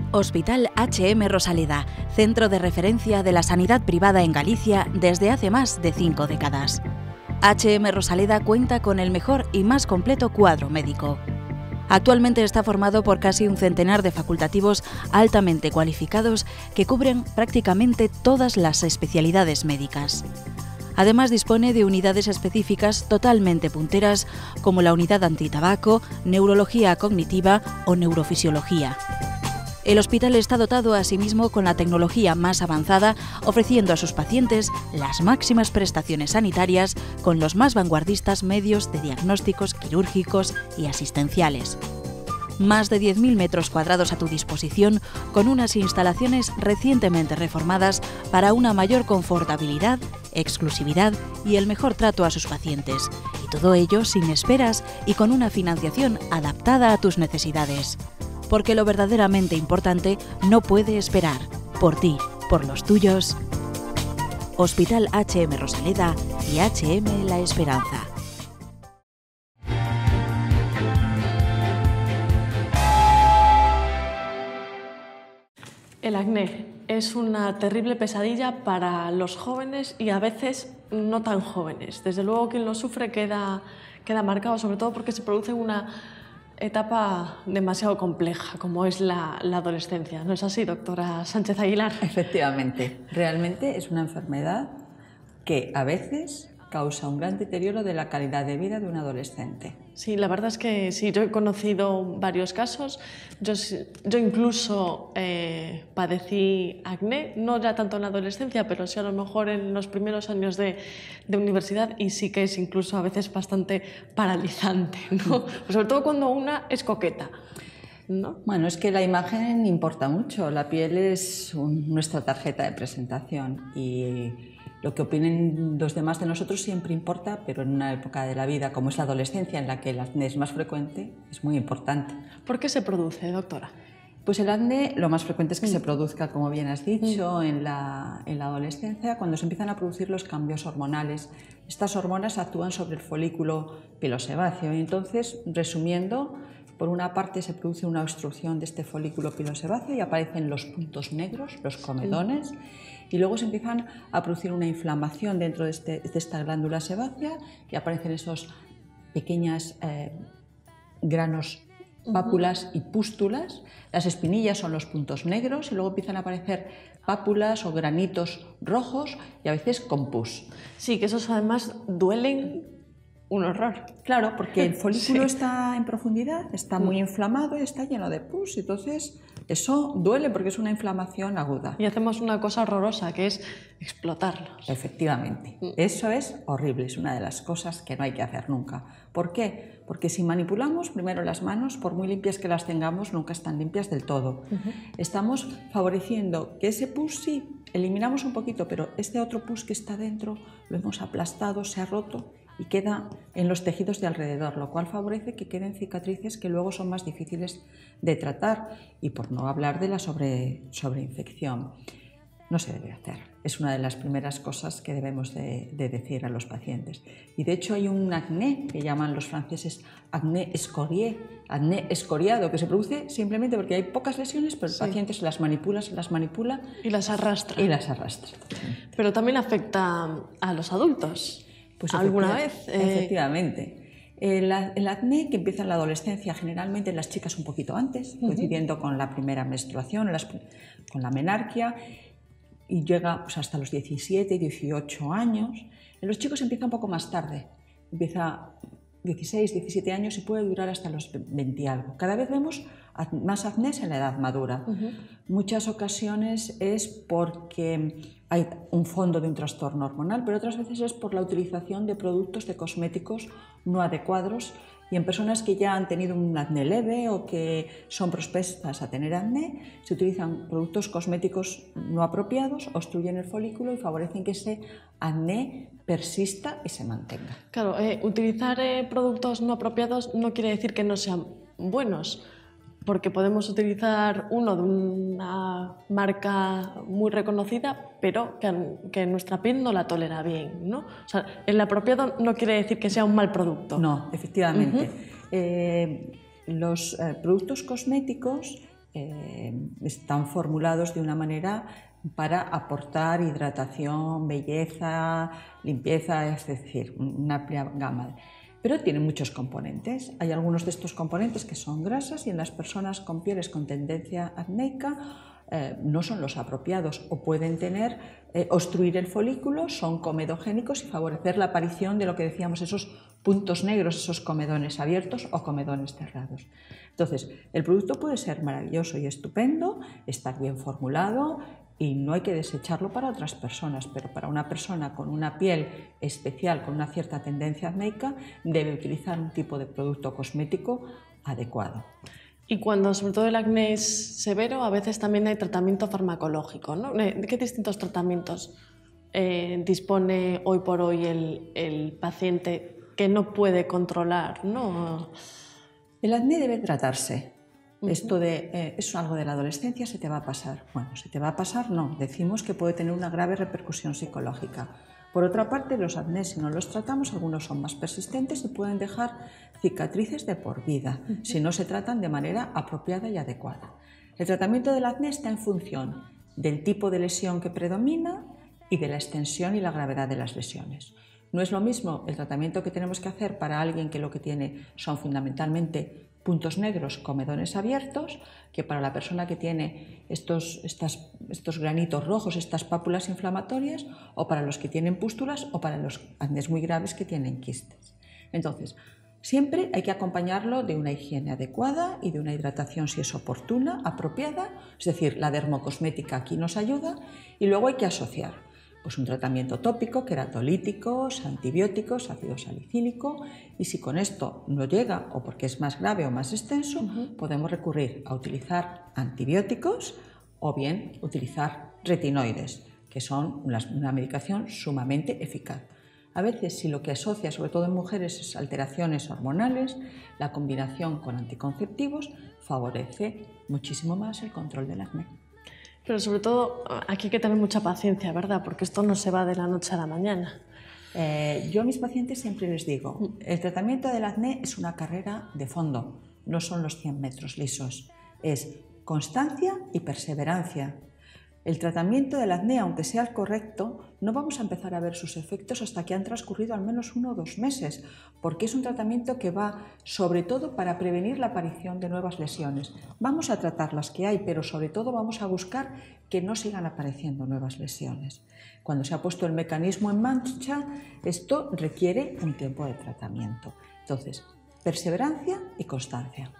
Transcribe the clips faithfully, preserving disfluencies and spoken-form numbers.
Hospital H M Rosaleda, centro de referencia de la sanidad privada en Galicia desde hace más de cinco décadas. H M Rosaleda cuenta con el mejor y más completo cuadro médico. Actualmente está formado por casi un centenar de facultativos altamente cualificados que cubren prácticamente todas las especialidades médicas. Además dispone de unidades específicas totalmente punteras como la unidad antitabaco, neurología cognitiva o neurofisiología. El hospital está dotado asimismo con la tecnología más avanzada, ofreciendo a sus pacientes las máximas prestaciones sanitarias con los más vanguardistas medios de diagnósticos quirúrgicos y asistenciales. Más de diez mil metros cuadrados a tu disposición, con unas instalaciones recientemente reformadas para una mayor confortabilidad, exclusividad y el mejor trato a sus pacientes. Y todo ello sin esperas y con una financiación adaptada a tus necesidades. Porque lo verdaderamente importante no puede esperar. Por ti, por los tuyos. Hospital H M Rosaleda y H M La Esperanza. El acné es una terrible pesadilla para los jóvenes y a veces no tan jóvenes. Desde luego quien lo sufre queda, queda marcado, sobre todo porque se produce una etapa demasiado compleja como es la, la adolescencia. ¿No es así, doctora Sánchez Aguilar? Efectivamente, realmente es una enfermedad que a veces causa un gran deterioro de la calidad de vida de un adolescente. Sí, la verdad es que sí, yo he conocido varios casos. Yo, yo incluso eh, padecí acné, no ya tanto en la adolescencia, pero sí a lo mejor en los primeros años de, de universidad, y sí que es incluso a veces bastante paralizante, ¿no? Sobre todo cuando una es coqueta, ¿no? Bueno, es que la imagen importa mucho. La piel es un, nuestra tarjeta de presentación y lo que opinen los demás de nosotros siempre importa, pero en una época de la vida como es la adolescencia, en la que el acné es más frecuente, es muy importante. ¿Por qué se produce, doctora? Pues el acné lo más frecuente es que mm. se produzca, como bien has dicho, mm. en, la, en la adolescencia, cuando se empiezan a producir los cambios hormonales. Estas hormonas actúan sobre el folículo pilosebáceo y entonces, resumiendo, por una parte se produce una obstrucción de este folículo pilosebáceo y aparecen los puntos negros, los comedones, y luego se empiezan a producir una inflamación dentro de, este, de esta glándula sebácea y aparecen esos pequeños eh, granos, pápulas y pústulas. Las espinillas son los puntos negros y luego empiezan a aparecer pápulas o granitos rojos y a veces con pus. Sí, que esos además duelen un horror. Claro, porque el folículo sí. está en profundidad, está muy inflamado y está lleno de pus, entonces eso duele porque es una inflamación aguda. Y hacemos una cosa horrorosa, que es explotarlos. Efectivamente, eso es horrible, es una de las cosas que no hay que hacer nunca. ¿Por qué? Porque si manipulamos primero las manos, por muy limpias que las tengamos, nunca están limpias del todo. Uh-huh. Estamos favoreciendo que ese pus sí, eliminamos un poquito, pero este otro pus que está dentro lo hemos aplastado, se ha roto y queda en los tejidos de alrededor, lo cual favorece que queden cicatrices que luego son más difíciles de tratar, y por no hablar de la sobre, sobreinfección. No se debe hacer, es una de las primeras cosas que debemos de, de decir a los pacientes. Y de hecho hay un acné que llaman los franceses acné escorié, acné escoriado, que se produce simplemente porque hay pocas lesiones, pero el sí. paciente se las manipula, se las manipula y las arrastra. Y las arrastra. Pero también afecta a los adultos. Pues ¿Alguna vez? Eh... Efectivamente. El, el acné, que empieza en la adolescencia, generalmente en las chicas un poquito antes, uh-huh. coincidiendo con la primera menstruación, las, con la menarquia, y llega pues, hasta los diecisiete, dieciocho años. En los chicos empieza un poco más tarde, empieza dieciséis, diecisiete años y puede durar hasta los veinte y algo. Cada vez vemos más acné en la edad madura. Uh-huh. Muchas ocasiones es porque hay un fondo de un trastorno hormonal, pero otras veces es por la utilización de productos de cosméticos no adecuados, y en personas que ya han tenido un acné leve o que son propensas a tener acné, se utilizan productos cosméticos no apropiados, obstruyen el folículo y favorecen que ese acné persista y se mantenga. Claro, eh, utilizar eh, productos no apropiados no quiere decir que no sean buenos, porque podemos utilizar uno de una marca muy reconocida, pero que, que nuestra piel no la tolera bien, ¿no? O sea, el apropiado no quiere decir que sea un mal producto. No, efectivamente. Uh-huh. eh, los eh, productos cosméticos, eh, están formulados de una manera para aportar hidratación, belleza, limpieza, es decir, una amplia gama. Pero tienen muchos componentes. Hay algunos de estos componentes que son grasas y en las personas con pieles con tendencia acnéica eh, no son los apropiados o pueden tener, eh, obstruir el folículo, son comedogénicos y favorecer la aparición de lo que decíamos, esos puntos negros, esos comedones abiertos o comedones cerrados. Entonces, el producto puede ser maravilloso y estupendo, estar bien formulado, y no hay que desecharlo para otras personas, pero para una persona con una piel especial, con una cierta tendencia acnéica, debe utilizar un tipo de producto cosmético adecuado. Y cuando sobre todo el acné es severo, a veces también hay tratamiento farmacológico, ¿no? ¿De qué distintos tratamientos eh, dispone hoy por hoy el, el paciente que no puede controlar, ¿no? El acné debe tratarse. Esto de, eh, es algo de la adolescencia, se te va a pasar. Bueno, se te va a pasar, no. Decimos que puede tener una grave repercusión psicológica. Por otra parte, los acnés, si no los tratamos, algunos son más persistentes y pueden dejar cicatrices de por vida, uh-huh. si no se tratan de manera apropiada y adecuada. El tratamiento del acné está en función del tipo de lesión que predomina y de la extensión y la gravedad de las lesiones. No es lo mismo el tratamiento que tenemos que hacer para alguien que lo que tiene son fundamentalmente puntos negros, comedones abiertos, que para la persona que tiene estos, estas, estos granitos rojos, estas pápulas inflamatorias, o para los que tienen pústulas, o para los acnés muy graves que tienen quistes. Entonces, siempre hay que acompañarlo de una higiene adecuada y de una hidratación, si es oportuna, apropiada, es decir, la dermocosmética aquí nos ayuda, y luego hay que asociar pues un tratamiento tópico, queratolíticos, antibióticos, ácido salicílico, y si con esto no llega o porque es más grave o más extenso, uh-huh. podemos recurrir a utilizar antibióticos o bien utilizar retinoides, que son una, una medicación sumamente eficaz. A veces, si lo que asocia, sobre todo en mujeres, es alteraciones hormonales, la combinación con anticonceptivos favorece muchísimo más el control del acné. Pero sobre todo aquí hay que tener mucha paciencia, ¿verdad? Porque esto no se va de la noche a la mañana. Eh, yo a mis pacientes siempre les digo, el tratamiento del acné es una carrera de fondo, no son los cien metros lisos, es constancia y perseverancia. El tratamiento del acné, aunque sea el correcto, no vamos a empezar a ver sus efectos hasta que han transcurrido al menos uno o dos meses, porque es un tratamiento que va sobre todo para prevenir la aparición de nuevas lesiones. Vamos a tratar las que hay, pero sobre todo vamos a buscar que no sigan apareciendo nuevas lesiones. Cuando se ha puesto el mecanismo en marcha, esto requiere un tiempo de tratamiento. Entonces, perseverancia y constancia.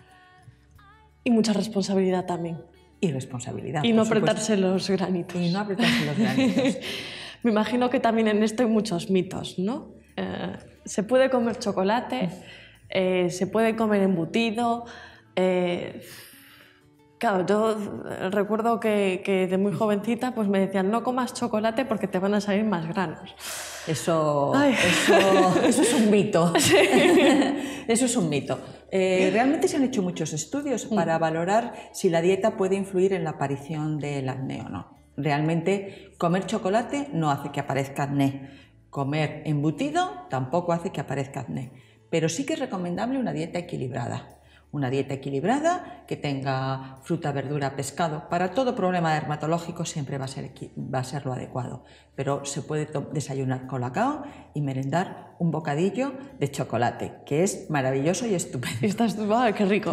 Y mucha responsabilidad también. Y responsabilidad. Y no apretarse los granitos. Y no apretarse los granitos. Me imagino que también en esto hay muchos mitos, ¿no? Eh, se puede comer chocolate, eh, se puede comer embutido. Eh, claro, yo recuerdo que, que de muy jovencita pues me decían no comas chocolate porque te van a salir más granos. Eso, eso, eso es un mito. Sí. Eso es un mito. Eh, realmente se han hecho muchos estudios para valorar si la dieta puede influir en la aparición del acné o no. Realmente comer chocolate no hace que aparezca acné. Comer embutido tampoco hace que aparezca acné. Pero sí que es recomendable una dieta equilibrada. Una dieta equilibrada que tenga fruta, verdura, pescado. Para todo problema dermatológico siempre va a ser, va a ser lo adecuado. Pero se puede desayunar colacao y merendar un bocadillo de chocolate, que es maravilloso y estupendo. Estás, ¡ay, qué rico!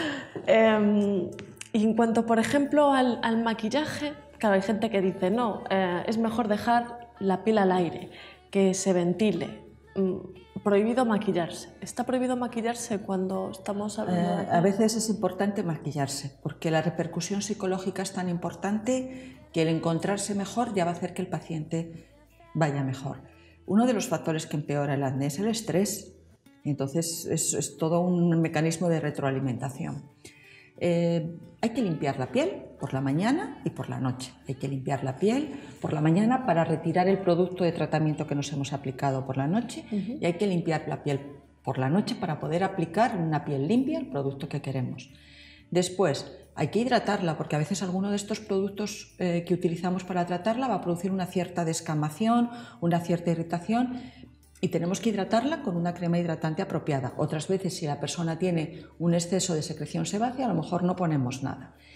eh, y en cuanto, por ejemplo, al, al maquillaje, claro, hay gente que dice, no, eh, es mejor dejar la piel al aire, que se ventile. Prohibido maquillarse. ¿Está prohibido maquillarse cuando estamos hablando eh, de... A veces es importante maquillarse, porque la repercusión psicológica es tan importante que el encontrarse mejor ya va a hacer que el paciente vaya mejor. Uno de los factores que empeora el acné es el estrés, y entonces es, es todo un mecanismo de retroalimentación. Eh, hay que limpiar la piel por la mañana y por la noche. Hay que limpiar la piel por la mañana para retirar el producto de tratamiento que nos hemos aplicado por la noche, uh-huh. y hay que limpiar la piel por la noche para poder aplicar en una piel limpia el producto que queremos. Después hay que hidratarla porque a veces alguno de estos productos eh, que utilizamos para tratarla va a producir una cierta descamación, una cierta irritación, y tenemos que hidratarla con una crema hidratante apropiada. Otras veces, si la persona tiene un exceso de secreción sebácea, a lo mejor no ponemos nada.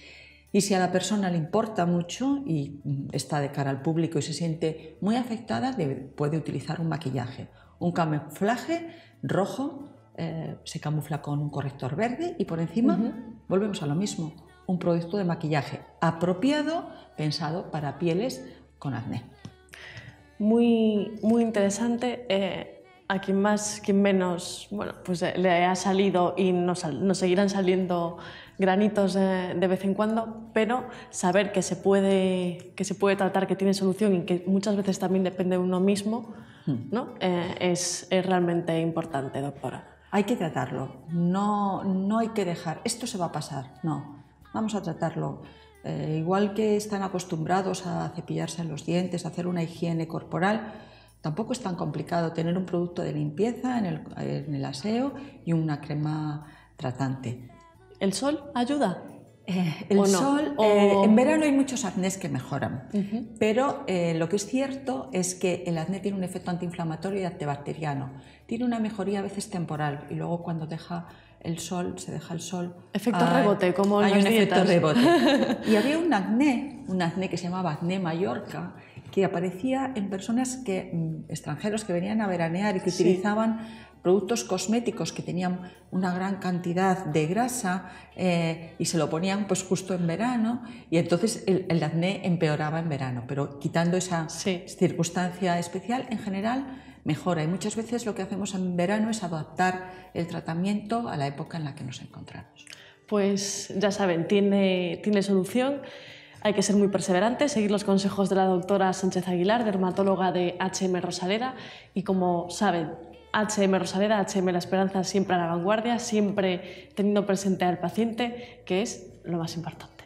Y si a la persona le importa mucho y está de cara al público y se siente muy afectada, debe, puede utilizar un maquillaje. Un camuflaje rojo, eh, se camufla con un corrector verde y por encima uh-huh. volvemos a lo mismo, un producto de maquillaje apropiado, pensado para pieles con acné. Muy, muy interesante. Eh... A quien más, quien menos, bueno, pues le ha salido y nos, nos seguirán saliendo granitos de, de vez en cuando, pero saber que se, puede, que se puede tratar, que tiene solución y que muchas veces también depende de uno mismo, ¿no? eh, es, es realmente importante, doctora. Hay que tratarlo, no, no hay que dejar, esto se va a pasar, no, vamos a tratarlo. Eh, igual que están acostumbrados a cepillarse los dientes, a hacer una higiene corporal, tampoco es tan complicado tener un producto de limpieza en el, en el aseo y una crema tratante. ¿El sol ayuda? Eh, el ¿O no? sol, o... eh, en verano hay muchos acnés que mejoran, uh-huh. pero eh, lo que es cierto es que el acné tiene un efecto antiinflamatorio y antibacteriano. Tiene una mejoría a veces temporal y luego cuando deja el sol, se deja el sol... Efecto hay, rebote, como en hay las un dietas. efecto rebote. Y había un acné, un acné que se llamaba acné Mallorca, que aparecía en personas que, extranjeros que venían a veranear y que sí. utilizaban productos cosméticos que tenían una gran cantidad de grasa eh, y se lo ponían pues justo en verano y entonces el, el acné empeoraba en verano, pero quitando esa sí. circunstancia especial, en general mejora y muchas veces lo que hacemos en verano es adaptar el tratamiento a la época en la que nos encontramos. Pues ya saben, tiene, tiene solución. Hay que ser muy perseverantes, seguir los consejos de la doctora Sánchez Aguilar, dermatóloga de H M Rosaleda, y como saben, H M Rosaleda, H M La Esperanza, siempre a la vanguardia, siempre teniendo presente al paciente, que es lo más importante.